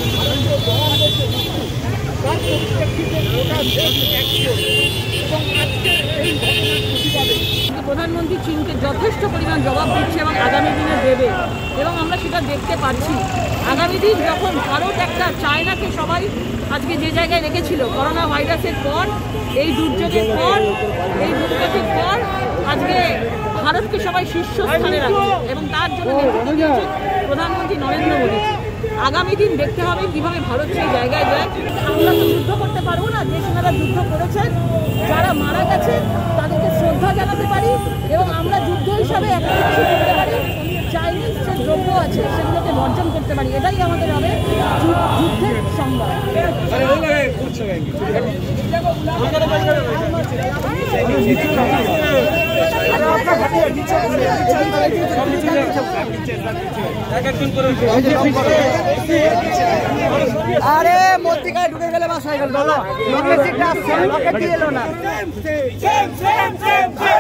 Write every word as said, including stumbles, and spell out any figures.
প্রধানমন্ত্রী চীনকে যথেষ্ট পরিমাণ জবাব দিচ্ছে এবং আগামী দিনে দেবে, এবং আমরা সেটা দেখতে পাচ্ছি। আগামী দিন যখন ভারত একটা চায়নাকে সবাই আজকে যে জায়গায় রেখেছিল করোনা ভাইরাসের পর, এই দুর্যোগের পর, এই দুর্গতির পর আজকে ভারতকে সবাই শীর্ষস্থানে রাখছে এবং তার জন্য নেতৃত্ব দিচ্ছেন প্রধানমন্ত্রী নরেন্দ্র মোদী। আগামী দিন দেখতে হবে কিভাবে ভারত সেই জায়গায় যায়। আমরা তো যুদ্ধ করতে পারবো না, যে সেনারা যুদ্ধ করেছেন, যারা মারা গেছে তাদেরকে শ্রদ্ধা জানাতে পারি এবং আমরা যুদ্ধ হিসাবে একটা কিছু করতে পারি, চাইনিজ যে দ্রব্য আছে সেগুলোকে বর্জন করতে পারি। এটাই আমাদের হবে যুদ্ধের সংবাদ। আরে মধ্যিকায় ঢুকে গেলে বাস হয়ে গেল, লকেট এলো না।